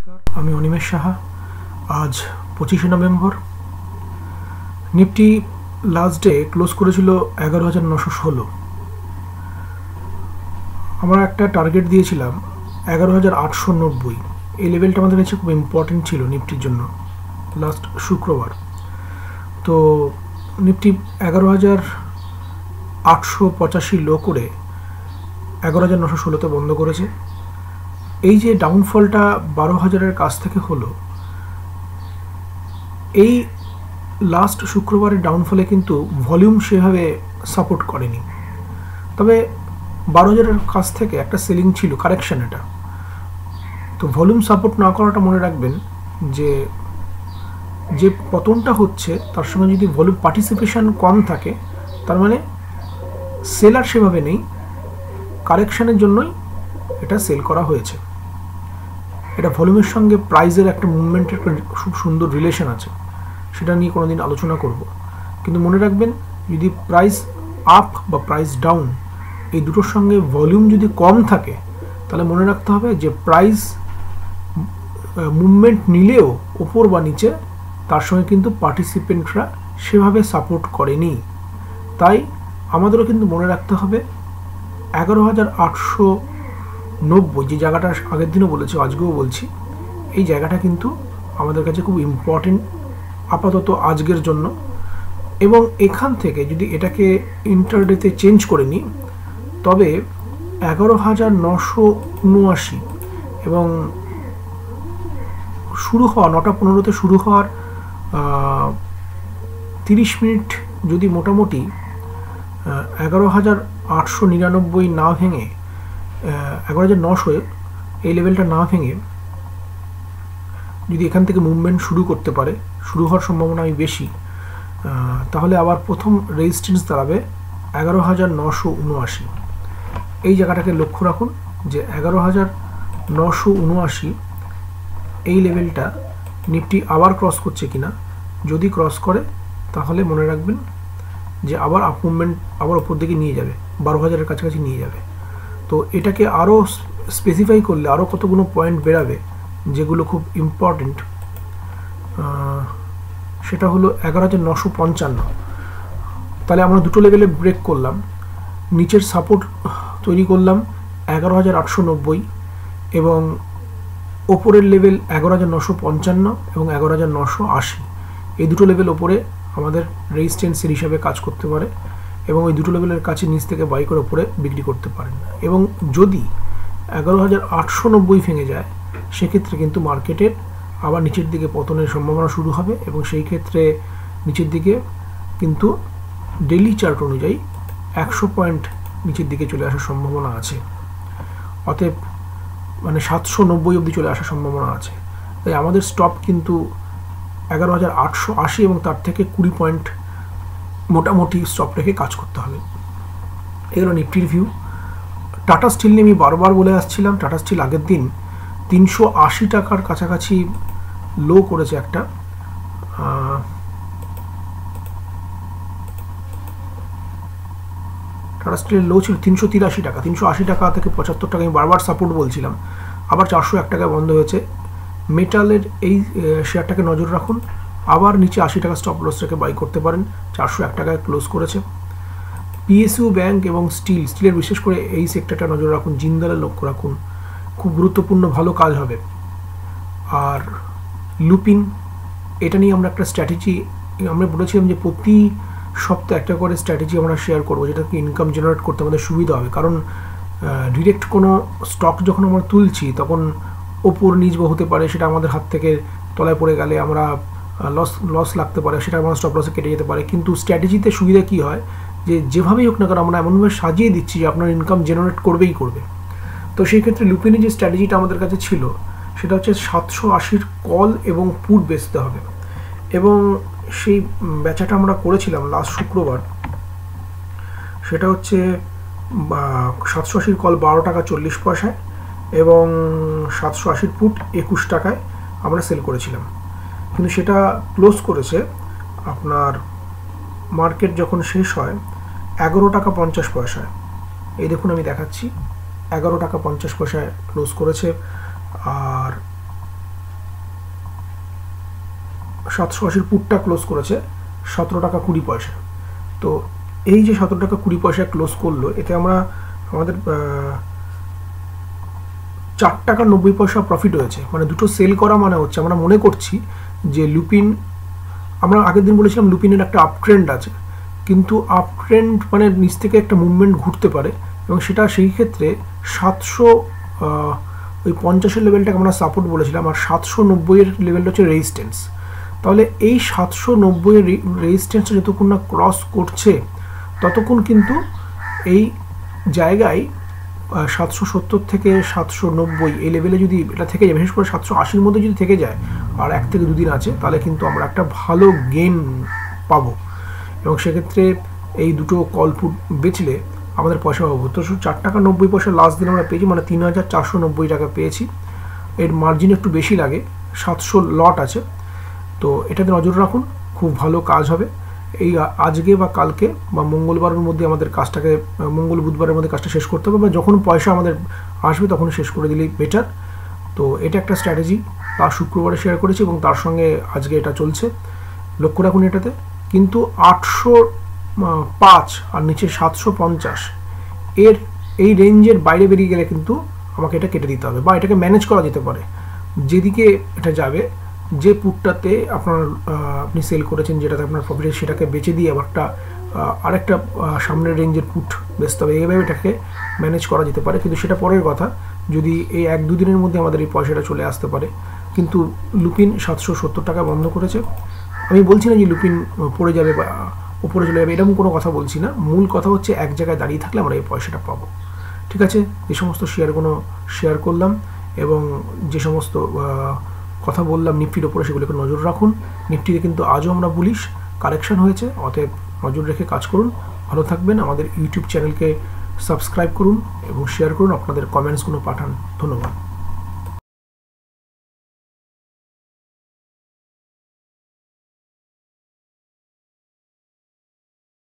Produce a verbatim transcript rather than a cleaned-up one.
নমস্কার, আমি অনিমেষ সাহা। আজ পঁচিশে November. Nifty last day close করেছিল এগারো হাজার নশো ষোলো। আমরা একটা টার্গেট দিয়েছিলাম এগারো হাজার আটশো নব্বই। এই লেভেলটা আমাদের কাছে খুব ইম্পর্টেন্ট ছিল নিফটির জন্য লাস্ট শুক্রবার। তো নিফটি এগারো হাজার আটশো পঁচাশি লো করে এগারো হাজার নশো ষোলোতে বন্ধ করেছে। এই যে ডাউনফলটা বারো হাজারের কাছ থেকে হলো, এই লাস্ট শুক্রবারের ডাউনফলে কিন্তু ভলিউম সেভাবে সাপোর্ট করেনি। তবে বারো হাজারের কাছ থেকে একটা সেলিং ছিল, কারেকশন এটা। তো ভলিউম সাপোর্ট না করাটা মনে রাখবেন যে যে পতনটা হচ্ছে তার সঙ্গে যদি ভলিউম পার্টিসিপেশন কম থাকে, তার মানে সেলার সেভাবে নেই, কারেকশানের জন্যই এটা সেল করা হয়েছে। এটা ভলিউমের সঙ্গে প্রাইসের একটা মুভমেন্টের খুব সুন্দর রিলেশন আছে, সেটা নিয়ে কোনো দিন আলোচনা করব। কিন্তু মনে রাখবেন, যদি প্রাইস আপ বা প্রাইস ডাউন এই দুটোর সঙ্গে ভলিউম যদি কম থাকে, তাহলে মনে রাখতে হবে যে প্রাইস মুভমেন্ট নিলেও ওপর বা নিচে তার সঙ্গে কিন্তু পার্টিসিপেন্টরা সেভাবে সাপোর্ট করেনি। তাই আমাদেরও কিন্তু মনে রাখতে হবে এগারো হাজার আটশো নব্বই যে জায়গাটা আগের দিনও বলেছি, আজকেও বলছি, এই জায়গাটা কিন্তু আমাদের কাছে খুব ইম্পর্টেন্ট আপাতত আজকের জন্য। এবং এখান থেকে যদি এটাকে ইন্টারডেতে চেঞ্জ করে নিই, তবে এগারো হাজার নশো উনআশি এবং শুরু হওয়া নটা পনেরোতে শুরু হওয়ার তিরিশ মিনিট যদি মোটামুটি এগারো হাজার আটশো নিরানব্বই না ভেঙে এগারো হাজার নশো এই লেভেলটা না ভেঙে যদি এখান থেকে মুভমেন্ট শুরু করতে পারে, শুরু হওয়ার সম্ভাবনা আমি বেশি, তাহলে আবার প্রথম রেজিস্ট্যান্স দাঁড়াবে এগারো হাজার নশো উনআশি। এই জায়গাটাকে লক্ষ্য রাখুন যে এগারো হাজার নশো উনআশি এই লেভেলটা নিফটি আবার ক্রস করছে কিনা। যদি ক্রস করে তাহলে মনে রাখবেন যে আবার আপ মুভমেন্ট আবার ওপর দিকে নিয়ে যাবে, বারো হাজারের কাছাকাছি নিয়ে যাবে। তো এটাকে আরও স্পেসিফাই করলে আরও কতগুলো পয়েন্ট বেরাবে, যেগুলো খুব ইম্পর্টেন্ট। সেটা হলো এগারো হাজার নশো পঞ্চান্ন। তাহলে আমরা দুটো লেভেলে ব্রেক করলাম, নিচের সাপোর্ট তৈরি করলাম এগারো হাজার আটশো নব্বই এবং ওপরের লেভেল এগারো হাজার নশো পঞ্চান্ন এবং এগারো হাজার নশো আশি। এই দুটো লেভেল ওপরে আমাদের রেজিস্ট্যান্সের হিসাবে কাজ করতে পারে এবং ওই দুটো লেভেলের কাছে নিচ থেকে বাই করে ওপরে বিক্রি করতে পারেন। এবং যদি এগারো হাজার আটশো নব্বই ভেঙে যায়, সেক্ষেত্রে কিন্তু মার্কেটের আবার নিচের দিকে পতনের সম্ভাবনা শুরু হবে এবং সেই ক্ষেত্রে নিচের দিকে কিন্তু ডেইলি চার্ট অনুযায়ী একশো পয়েন্ট নিচের দিকে চলে আসার সম্ভাবনা আছে। অতএব মানে সাতশো নব্বই অবধি চলে আসার সম্ভাবনা আছে। তাই আমাদের স্টপ কিন্তু এগারো হাজার আটশো আশি এবং তার থেকে কুড়ি পয়েন্ট মোটামুটি স্টপ রেখে কাজ করতে হবে। এগুলো নিফটির ভিউ। টাটা স্টিল নিয়ে আমি বারবার বলে আসছিলাম, টাটা স্টিল আগের দিন তিনশো আশি টাকার কাছাকাছি লো করেছে একটা। টাটা স্টিলের লো ছিল তিনশো তিরাশি টাকা। তিনশো আশি টাকা থেকে পঁচাত্তর টাকা আমি বারবার সাপোর্ট বলছিলাম, আবার চারশো এক টাকায় বন্ধ হয়েছে। মেটালের এই শেয়ারটাকে নজর রাখুন, আবার নিচে আশি টাকা স্টপ লস রেখে বাই করতে পারেন। চারশো এক টাকায় ক্লোজ করেছে। পিএসইউ ব্যাংক এবং স্টিল স্টিলের বিশেষ করে এই সেক্টরটা নজর রাখুন, জিন্দালের লক্ষ্য রাখুন, খুব গুরুত্বপূর্ণ, ভালো কাজ হবে। আর লুপিন, এটা নিয়ে আমরা একটা স্ট্র্যাটেজি আমরা বলেছিলাম যে প্রতি সপ্তাহে একটা করে স্ট্র্যাটেজি আমরা শেয়ার করবো, যেটাকে ইনকাম জেনারেট করতে আমাদের সুবিধা হবে। কারণ ডিরেক্ট কোনো স্টক যখন আমরা তুলছি তখন ওপর নিচ হতে পারে, সেটা আমাদের হাত থেকে তলায় পড়ে গেলে আমরা লস লস লাগতে পারে, সেটা আমরা স্টপ লসে কেটে যেতে পারে। কিন্তু স্ট্র্যাটেজিতে সুবিধা কী হয়, যে যেভাবেই হোক না কারণ আমরা এমনভাবে সাজিয়ে দিচ্ছি যে আপনার ইনকাম জেনারেট করবেই করবে। তো সেই ক্ষেত্রে লুপিনের যে স্ট্র্যাটেজিটা আমাদের কাছে ছিল, সেটা হচ্ছে সাতশো আশির কল এবং পুট বেচতে হবে। এবং সেই বেচাটা আমরা করেছিলাম লাস্ট শুক্রবার। সেটা হচ্ছে সাতশো আশির কল বারো টাকা চল্লিশ পয়সায় এবং সাতশো আশির পুট একুশ টাকায় আমরা সেল করেছিলাম। কিন্তু সেটা ক্লোজ করেছে আপনার মার্কেট যখন শেষ হয় এগারো টাকা পঞ্চাশ পয়সায়। এই দেখুন আমি দেখাচ্ছি, এগারো টাকা পঞ্চাশ পয়সায় ক্লোজ করেছে। আর সাতশো আশির পুটটা ক্লোজ করেছে সতেরো টাকা কুড়ি পয়সা। তো এই যে সতেরো টাকা কুড়ি পয়সা ক্লোজ করলো, এতে আমরা আমাদের চার টাকা নব্বই পয়সা প্রফিট হয়েছে। মানে দুটো সেল করা মানে হচ্ছে আমরা মনে করছি যে লুপিন, আমরা আগের দিন বলেছিলাম লুপিনের একটা আপ ট্রেন্ড আছে, কিন্তু আপ ট্রেন্ড মানে নিচ থেকে একটা মুভমেন্ট ঘুরতে পারে, এবং সেটা সেই ক্ষেত্রে সাতশো ওই পঞ্চাশের লেভেলটাকে আমরা সাপোর্ট বলেছিলাম, আর সাতশো নব্বইয়ের লেভেলটা হচ্ছে রেজিস্ট্যান্স। তাহলে এই সাতশো নব্বইয়ের রেজিস্ট্যান্সটা যতক্ষণ না ক্রস করছে ততক্ষণ কিন্তু এই জায়গায় সাতশো সত্তর থেকে সাতশো নব্বই এই লেভেলে যদি এটা থেকে যায়, বিশেষ করে সাতশো আশির মধ্যে যদি থেকে যায় আর এক থেকে দুদিন আছে, তাহলে কিন্তু আমরা একটা ভালো গেইন পাবো, এবং সেক্ষেত্রে এই দুটো কল পুট বেচলে আমাদের পয়সা পাবো। তো চার টাকা নব্বই পয়সা লাস্ট দিন আমরা পেয়েছি, মানে তিন হাজার চারশো নব্বই টাকা পেয়েছি। এর মার্জিন একটু বেশি লাগে, সাতশো লট আছে, তো এটাতে নজর রাখুন, খুব ভালো কাজ হবে। এই আজকে বা কালকে বা মঙ্গলবারের মধ্যে আমাদের কাজটাকে, মঙ্গল বুধবারের মধ্যে কাজটা শেষ করতে হবে, বা যখন পয়সা আমাদের আসবে তখন শেষ করে দিলেই বেটার। তো এটা একটা স্ট্র্যাটেজি, তার শুক্রবারে শেয়ার করেছি এবং তার সঙ্গে আজকে এটা চলছে, লক্ষ্য রাখুন এটাতে। কিন্তু আটশো পাঁচ আর নিচে সাতশো পঞ্চাশ এর এই রেঞ্জের বাইরে বেরিয়ে গেলে কিন্তু আমাকে এটা কেটে দিতে হবে, বা এটাকে ম্যানেজ করা যেতে পারে। যেদিকে এটা যাবে, যে পুটটাতে আপনার আপনি সেল করেছেন, যেটাতে আপনার প্রফিট, সেটাকে বেচে দিয়ে আবার একটা আরেকটা সামনের রেঞ্জের পুট বেচতে হবে, এইভাবে এটাকে ম্যানেজ করা যেতে পারে। কিন্তু সেটা পরের কথা, যদি এই এক দুদিনের মধ্যে আমাদের এই পয়সাটা চলে আসতে পারে। কিন্তু লুপিন সাতশো সত্তর টাকা বন্ধ করেছে। আমি বলছি না যে লুপিন পড়ে যাবে বা উপরে চলে যাবে, এরকম কোনো কথা বলছি না। মূল কথা হচ্ছে এক জায়গায় দাঁড়িয়ে থাকলে আমরা এই পয়সাটা পাবো। ঠিক আছে, যে সমস্ত শেয়ারগুলো শেয়ার করলাম এবং যে সমস্ত কথা বললাম নিফটির ওপরে, সেগুলোকে নজর রাখুন। নিফটিতে কিন্তু আজও আমরা বুলিশ, কারেকশন হয়েছে, অতএব নজর রেখে কাজ করুন। ভালো থাকবেন। আমাদের ইউটিউব চ্যানেলকে সাবস্ক্রাইব করুন এবং শেয়ার করুন, আপনাদের কমেন্টসগুলো পাঠান। ধন্যবাদ।